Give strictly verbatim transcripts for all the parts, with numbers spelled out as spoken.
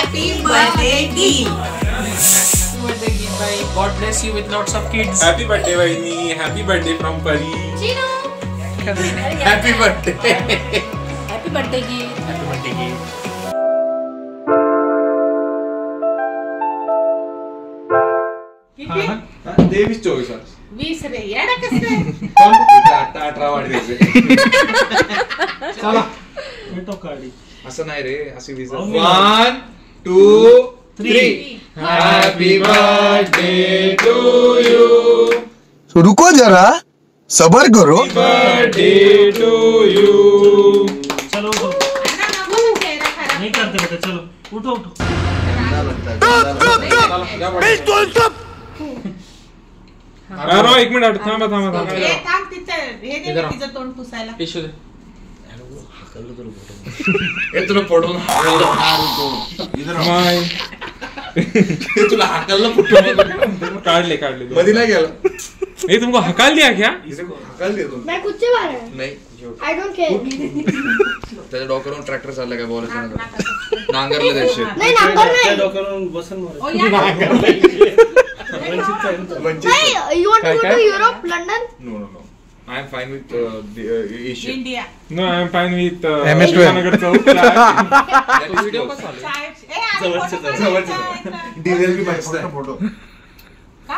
Happy birthday की। Birthday की भाई, God bless you with lots of kids. Happy birthday वहिनी, happy birthday from Pari. Happy birthday, happy birthday की, happy birthday की। तेवीस चोवीस वर्ष वीस रे येडा कसं अठरा वाढले. चला भेटो काढी. असं नाही रे, अशी वीस. One two three. Happy birthday to you. रुको जरा सबर करो. Birthday to you. चलो उठो. नहीं करते बेटा, चलो उठो उठो. अरे एक मिनिट थांबा थांबा थांबा. हे थांब तिचं हे दे तिचं तोंड पुसायला. टिश्यू दे. तुला पडून तुला हकलला फुटून काढले काढले मध्ये नाही गेला. ये तुमको हकाल दिया क्या? हकल देतो मैं कुछ से मारा है नाही. I don't care. त्याच्या डोक्यावरून ट्रॅक्टर चालला काय बोलायचं नांगरले त्याचे. नहीं नंबर नहीं. डोक्यावरून बसन मारा. ओ या नहीं, you want to go to Europe, London? No no no. I am fine with uh, the uh, Asia. India. No, I am fine with uh, M S twelve. Nगर चौक. व्हिडिओ कसा चालू चाय ए आज जवळचं फोटो जवळचं. काढायचा. डिझेल बी पाहिजे फोटो. का?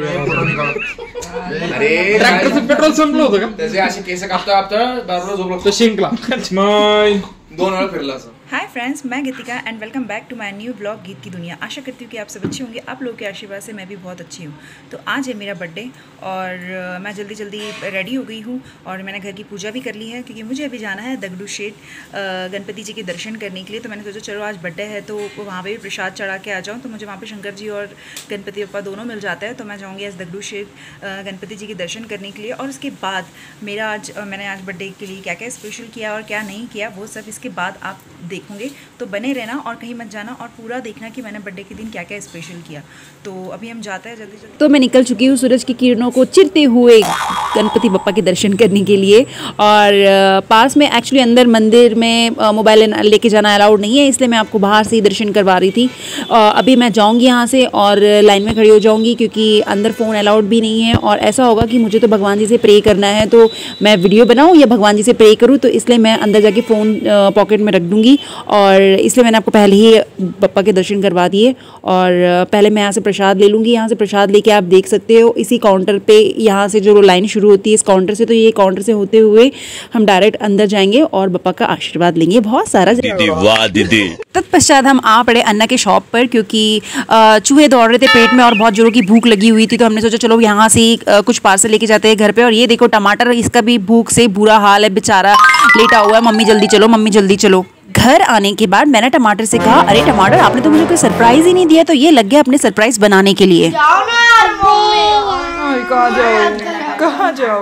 अरे ट्रॅक्टरचं पेट्रोल संपलं होतं का? त्याचे असे केस कापता कापता बारला झोपला. तो शिंकला. माय दोन वेळा फिरला असं. हाय फ्रेंड्स, मैं Geetika and welcome back to my new blog Geet ki दुनिया। आशा करती हूँ कि आप सब अच्छे होंगे। आप लोगों के आशीर्वाद से मैं भी बहुत अच्छी हूँ। तो आज है मेरा बर्थडे और uh, मैं जल्दी जल्दी रेडी हो गई हूँ और मैंने घर की पूजा भी कर ली है क्योंकि मुझे अभी जाना है दगड़ू शेठ uh, गणपति जी के दर्शन करने के लिए। तो मैंने सोचा चलो आज बर्थडे है तो वहाँ पर भी प्रसाद चढ़ा के आ जाऊँ। तो मुझे वहाँ पर शंकर जी और गणपति बप्पा दोनों मिल जाता है। तो मैं जाऊँगी आज दगड़ू शेठ uh, गणपति जी के दर्शन करने के लिए। और उसके बाद मेरा आज uh, मैंने आज बर्थडे के लिए क्या क्या स्पेशल किया और क्या नहीं किया वो सब इसके बाद आप देखोगे। तो बने रहना और कहीं मत जाना और पूरा देखना कि मैंने बर्थडे के दिन क्या क्या स्पेशल किया। तो अभी हम जाते हैं जल्दी जल्दी। तो मैं निकल चुकी हूँ सूरज की किरणों को चिरते हुए गणपति बप्पा के दर्शन करने के लिए। और पास में एक्चुअली अंदर मंदिर में मोबाइल लेके जाना अलाउड नहीं है, इसलिए मैं आपको बाहर से ही दर्शन करवा रही थी। अभी मैं जाऊँगी यहाँ से और लाइन में खड़ी हो जाऊँगी क्योंकि अंदर फ़ोन अलाउड भी नहीं है। और ऐसा होगा कि मुझे तो भगवान जी से प्रे करना है, तो मैं वीडियो बनाऊँ या भगवान जी से प्रे करूँ, तो इसलिए मैं अंदर जाके फ़ोन पॉकेट में रख दूँगी। और इसलिए मैंने आपको पहले ही बप्पा के दर्शन करवा दिए। और पहले मैं यहाँ से प्रसाद ले लूँगी। यहाँ से प्रसाद लेके आप देख सकते हो इसी काउंटर पे, यहाँ से जो लाइन शुरू होती है इस काउंटर से, तो ये काउंटर से होते हुए हम डायरेक्ट अंदर जाएंगे और बप्पा का आशीर्वाद लेंगे। बहुत सारा वाह दीदी। तत्पश्चात हम आ पड़े अन्ना के शॉप पर क्योंकि चूहे दौड़ रहे थे पेट में और बहुत जोरों की भूख लगी हुई थी। तो हमने सोचा चलो यहाँ से कुछ पार्सल लेके जाते हैं घर पे। और ये देखो टमाटर, इसका भी भूख से बुरा हाल है, बेचारा लेटा हुआ है। मम्मी जल्दी चलो, मम्मी जल्दी चलो। घर आने के बाद मैंने टमाटर से कहा अरे टमाटर आपने तो मुझे कोई सरप्राइज ही नहीं दिया। तो ये लग गया अपने सरप्राइज बनाने के लिए। जाओ ना यार मम्मी। कहाँ जाऊँ कहाँ जाऊँ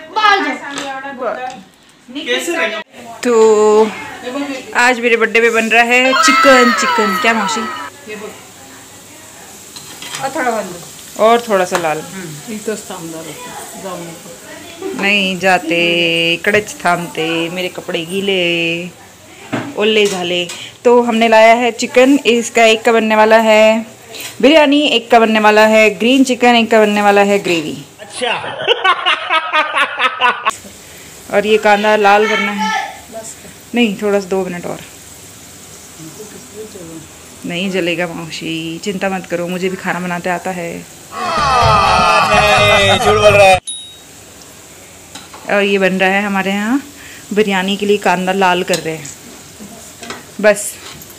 तो आज मेरे बर्थडे पे बन रहा है चिकन। चिकन क्या मौसी? और थोड़ा सा लाल नहीं जाते कड़च थामते मेरे कपड़े गीले ओले झाले। तो हमने लाया है चिकन। इसका एक का बनने वाला है बिरयानी, एक का बनने वाला है ग्रीन चिकन, एक का बनने वाला है ग्रेवी। अच्छा और ये कांदा लाल करना है। नहीं थोड़ा सा दो मिनट और नहीं जलेगा मौसी, चिंता मत करो, मुझे भी खाना बनाते आता है। झूठ बोल रहा है। और ये बन रहा है हमारे यहाँ बिरयानी के लिए, कांदा लाल कर रहे हैं बस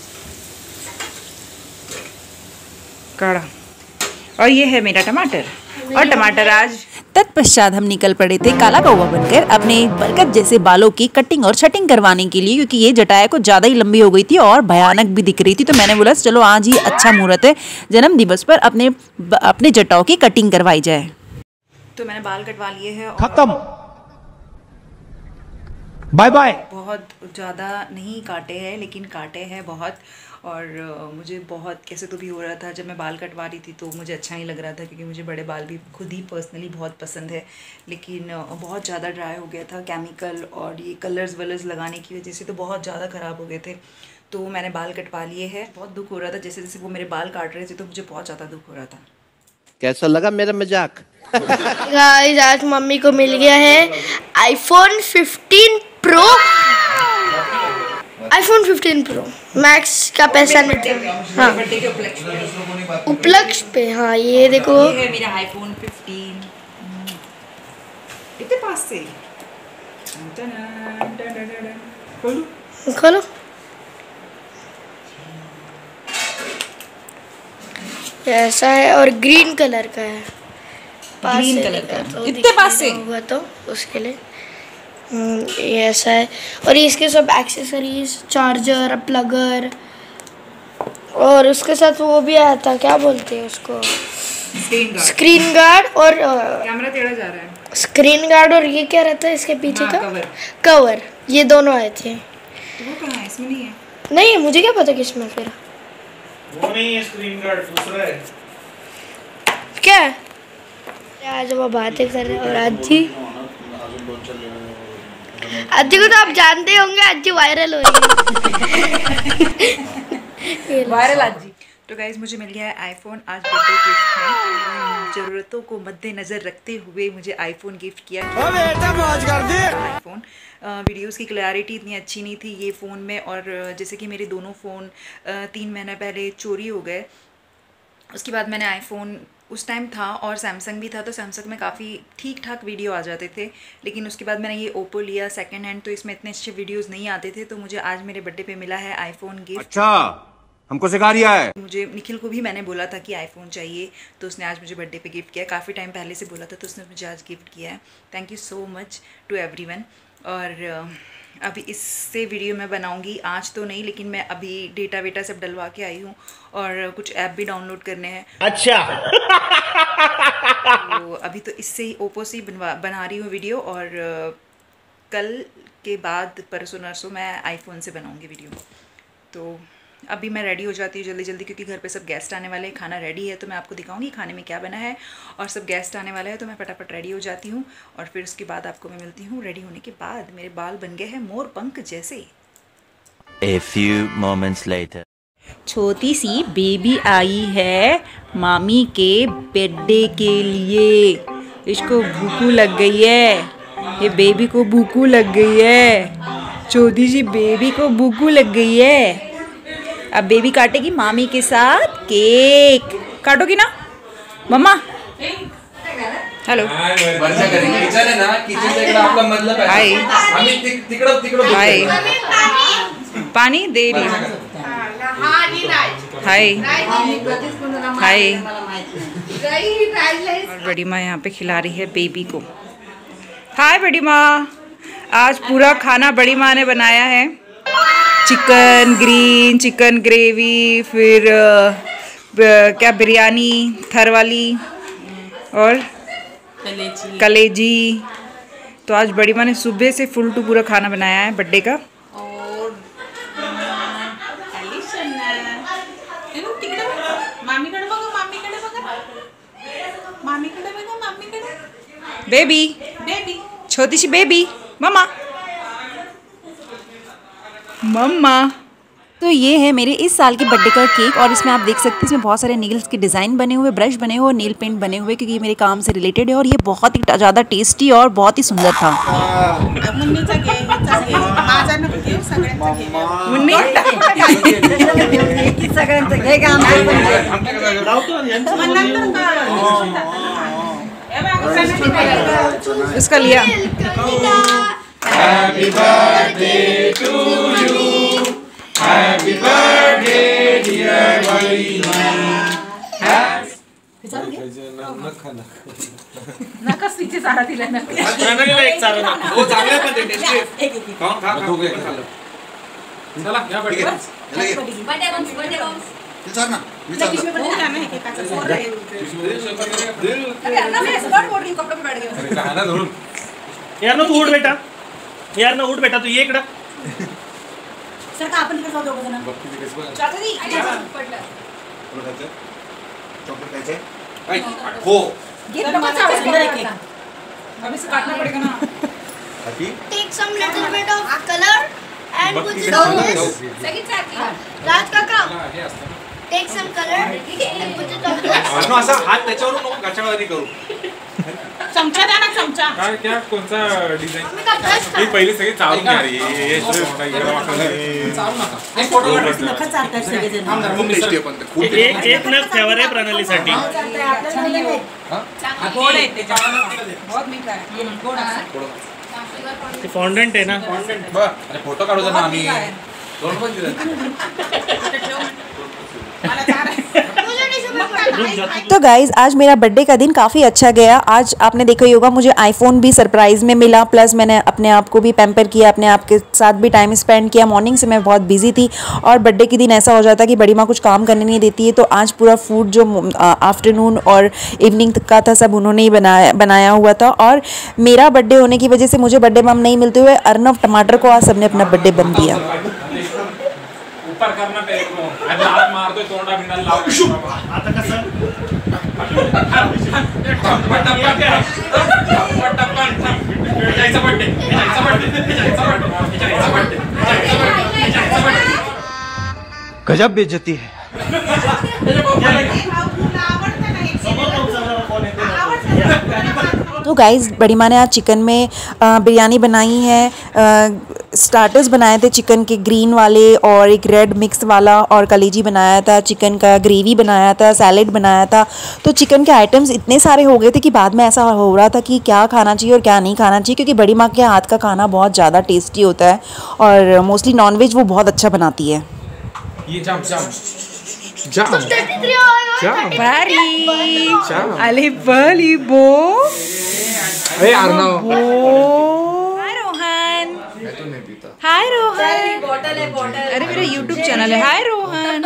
काढ़ा। और ये है मेरा टमाटर और टमाटर आज। तत्पश्चात हम निकल पड़े थे काला कौवा बनकर अपने बरगद जैसे बालों की कटिंग और छटिंग करवाने के लिए क्योंकि ये जटाया को ज़्यादा ही लंबी हो गई थी और भयानक भी दिख रही थी। तो मैंने बोला चलो आज ही अच्छा मुहूर्त है, जन्म दिवस पर अपने अपने जटाओं की कटिंग करवाई जाए। तो मैंने बाल कटवा लिए हैं। खत्म, बाय बाय। बहुत ज़्यादा नहीं काटे हैं लेकिन काटे हैं बहुत। और मुझे बहुत कैसे तो भी हो रहा था जब मैं बाल कटवा रही थी, तो मुझे अच्छा नहीं लग रहा था क्योंकि मुझे बड़े बाल भी खुद ही पर्सनली बहुत पसंद है। लेकिन बहुत ज़्यादा ड्राई हो गया था केमिकल और ये कलर्स वलर्स लगाने की वजह से, तो बहुत ज़्यादा ख़राब हो गए थे। तो मैंने बाल कटवा लिए हैं। बहुत दुख हो रहा था, जैसे जैसे वो मेरे बाल काट रहे थे तो मुझे बहुत ज़्यादा दुख हो रहा था। कैसा लगा मेरा मजाक? गाइस आज मम्मी को मिल गया है iPhone fifteen pro. IPhone fifteen pro max का पैसा हाँ बर्थडे के उपलक्ष्य में। उपलक्ष्य पे। हाँ ये देखो ये है मेरा आईफोन फिफ्टीन। इतने पास से खोलो खोलो। ऐसा है और ग्रीन कलर का है। ग्रीन कलर का तो इतने पास से हुआ तो उसके लिए हम्म, ये ऐसा है। और ये इसके सब एक्सेसरीज, चार्जर, प्लगर और उसके साथ वो भी आया था, क्या बोलते हैं उसको, स्क्रीन गार्ड। स्क्रीन गार्ड और कैमरा टेढ़ा जा रहा है। स्क्रीन गार्ड और ये क्या रहता है इसके पीछे हाँ, का कवर। कवर। ये दोनों आए थे। तो वो कहाँ है? इसमें नहीं है। नहीं मुझे क्या पता किसमें फिर वो नहीं है स्क्रीन गार्ड, दूसरा है। क्या है? आज वो बातें कर रहे हैं और आज जी आज जी को तो आप जानते होंगे, आज जी वायरल हो रही है। वायरल आज जी। तो गाइज मुझे मिल गया है आईफोन। आज बर्थडे गिफ्ट है। ज़रूरतों को मद्देनज़र रखते हुए मुझे आईफोन गिफ्ट किया। आईफोन वीडियोस की क्लैरिटी इतनी अच्छी नहीं थी ये फ़ोन में, और जैसे कि मेरे दोनों फ़ोन तीन महीने पहले चोरी हो गए। उसके बाद मैंने आईफोन उस टाइम था और सैमसंग भी था, तो सैमसंग में काफ़ी ठीक ठाक वीडियो आ जाते थे। लेकिन उसके बाद मैंने ये ओप्पो लिया सेकंड हैंड, तो इसमें इतने अच्छे वीडियोस नहीं आते थे। तो मुझे आज मेरे बर्थडे पे मिला है आईफोन गिफ्ट। अच्छा हमको सिखा रिया है। मुझे निखिल को भी मैंने बोला था कि आईफोन चाहिए, तो उसने आज मुझे बर्थडे पे गिफ्ट किया। काफ़ी टाइम पहले से बोला था, तो उसने मुझे आज गिफ्ट किया है। Thank you so much to everyone. और अभी इससे वीडियो मैं बनाऊंगी, आज तो नहीं, लेकिन मैं अभी डेटा वेटा सब डलवा के आई हूँ और कुछ ऐप भी डाउनलोड करने हैं। अच्छा तो अभी तो इससे ही ओप्पो से ही बनवा बना रही हूँ वीडियो, और कल के बाद परसों नरसों मैं आईफोन से बनाऊंगी वीडियो। तो अभी मैं रेडी हो जाती हूँ जल्दी जल्दी, क्योंकि घर पे सब गेस्ट आने वाले हैं। खाना रेडी है तो मैं आपको दिखाऊंगी खाने में क्या बना है, और सब गेस्ट आने वाले हैं तो मैं फटाफट रेडी हो जाती हूँ। और फिर उसके बाद आपको मैं मिलती हूँ रेडी होने के बाद। मेरे बाल बन गए हैं मोर पंख जैसे। A few moments later. छोटी सी बेबी आई है मामी के बर्थडे के लिए। इसको भूखू लग गई है, ये बेबी को भूखू लग गई है। छोटी सी बेबी को भूखू लग गई है। अब बेबी काटेगी मामी के साथ केक। काटोगी ना मम्मा? हेलो वर्षा करेंगे किचन है ना, किचन से आपका मतलब है। हाय आम्ही तिक- तिकडं तिकडं हाय पानी दे रही हूँ। हाय हाय। और बड़ी माँ यहाँ पे खिला रही है बेबी को। हाय बड़ी माँ। आज पूरा खाना बड़ी माँ ने बनाया है। चिकन ग्रीन, चिकन ग्रेवी, फिर अ, ब, क्या बिरयानी थर वाली और कलेजी। कलेजी। तो आज बड़ी माँ ने सुबह से फुल टू पूरा खाना बनाया है बर्थडे का। और एलिशन एनु तिकडे बघा, मामीकडे बघा, मामीकडे बघा, मामीकडे बघा, मामीकडे। बेबी, बेबी छोटी सी बेबी मम्मा मम्मा। तो ये है मेरे इस साल के बर्थडे का केक, और इसमें आप देख सकते हैं इसमें बहुत सारे नील्स के डिज़ाइन बने हुए, ब्रश बने हुए और नील पेंट बने हुए, क्योंकि ये मेरे काम से रिलेटेड है। और ये बहुत ही ज़्यादा टेस्टी और बहुत ही सुंदर था। मुन्नीचा घे, ह्याचा घे, माझा नको घेऊ, सगळ्यांचा घे। मुन्नी सगळ्यांचा घे का मग नंतर का ए बाबा सगळ्यांनी उसका लिया। Happy birthday to you. Happy birthday dear Valima. नका स्विच सारा दिला ना एक चालू ना. हो चांगले पण ते टेस्टी. खा खा खा खाल्लं. चला या बर्थडे. विचार ना यार ना तू उठ बेटा, यार ना उठ बेटा, तू ये इकडं. हो अभी से काटना पड़ेगा ना। Take some little bit of color And put it on this. Raj Kaka, take some color and put it on this. अनु असा हात त्याच्यावर नको गचाळवाणी करू. चमचा द्या ना चमचा. काय क्या कोणचा डिझाईन मम्मी का brush हे का? पहिले सगळे चालून घ्या रे हे सगळं इकडे वाकवलं. चालू नका. एक फोटो काढ. नखं चालतात सगळेजण. थांब जरा, खूप मम्मी टेस्टी सर. आहे पण ते खूप एक एक नग ठेवा रे प्रणालीसाठी. गोड आहे त्याच्यात. गोड असं. ते फॉन्डंट आहे ना. बरं. अरे फोटो काढू दे ना आम्ही. दोन पण दिले. मला चार आहे. तो गाइज़ आज मेरा बर्थडे का दिन काफ़ी अच्छा गया। आज आपने देखा ही होगा मुझे आईफोन भी सरप्राइज़ में मिला, प्लस मैंने अपने आप को भी पैम्पर किया, अपने आप के साथ भी टाइम स्पेंड किया। मॉर्निंग से मैं बहुत बिजी थी और बर्थडे के दिन ऐसा हो जाता कि बड़ी माँ कुछ काम करने नहीं देती है, तो आज पूरा फूड जो आफ्टरनून और इवनिंग तक का था सब उन्होंने ही बनाया बनाया हुआ था। और मेरा बर्थडे होने की वजह से मुझे बर्थडे बम नहीं मिलते हुए अर्नव टमाटर को आज सबने अपना बर्थडे बम दिया। ऊपर करना तेरे को अरे हात मारतोय तोंडा बिंडाला लाव. आता कसं? गजब बेइज्जती है. तो गाइज़ बड़ी माँ ने आज चिकन में आ, बिरयानी बनाई है। आ, स्टार्टर्स बनाए थे चिकन के ग्रीन वाले और एक रेड मिक्स वाला, और कलेजी बनाया था, चिकन का ग्रेवी बनाया था, सैलेड बनाया था। तो चिकन के आइटम्स इतने सारे हो गए थे कि बाद में ऐसा हो रहा था कि क्या खाना चाहिए और क्या नहीं खाना चाहिए, क्योंकि बड़ी माँ के हाथ का खाना बहुत ज़्यादा टेस्टी होता है और मोस्टली नॉनवेज वो बहुत अच्छा बनाती है। ये जाम जाम जाम जाम जाम अली बली बो अरे अर्नव हाय रोहन, हाय रोहन, अरे मेरा यूट्यूब चैनल है। हाय रोहन।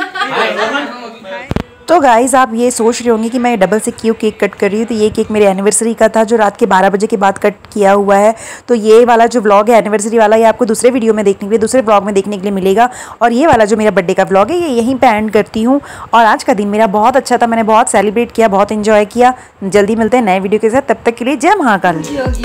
तो गाइज़ आप ये सोच रहे होंगे कि मैं डबल से क्यों केक कट कर रही हूँ, तो ये केक मेरे एनिवर्सरी का था जो रात के बारह बजे के बाद कट किया हुआ है। तो ये वाला जो व्लॉग है एनिवर्सरी वाला, ये आपको दूसरे वीडियो में देखने के लिए दूसरे व्लॉग में देखने के लिए मिलेगा, और ये वाला जो मेरा बर्थडे का व्लॉग है ये यहीं पे एंड करती हूँ। और आज का दिन मेरा बहुत अच्छा था, मैंने बहुत सेलिब्रेट किया, बहुत इन्जॉय किया। जल्दी मिलते हैं नए वीडियो के साथ, तब तक के लिए जय Mahakal.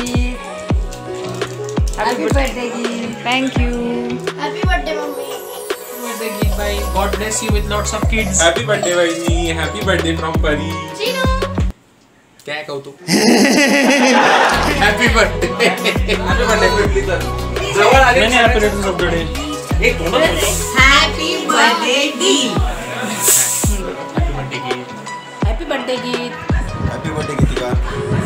Thank you. Happy birthday, mummy. Birthday gift by God bless you with lots of kids. Happy birthday वहिनी, हैप्पी बर्थडे फ्रॉम परी. काय कौतुक. Happy birthday. Happy birthday sir. जवळ आले. नाही हॅपी बर्थडे सबडे. एक तोंडात बोलतो. हॅपी बर्थडे गी. हॅपी बर्थडे की. हॅपी बर्थडे गी. हैप्पी बर्थडे गीतिका.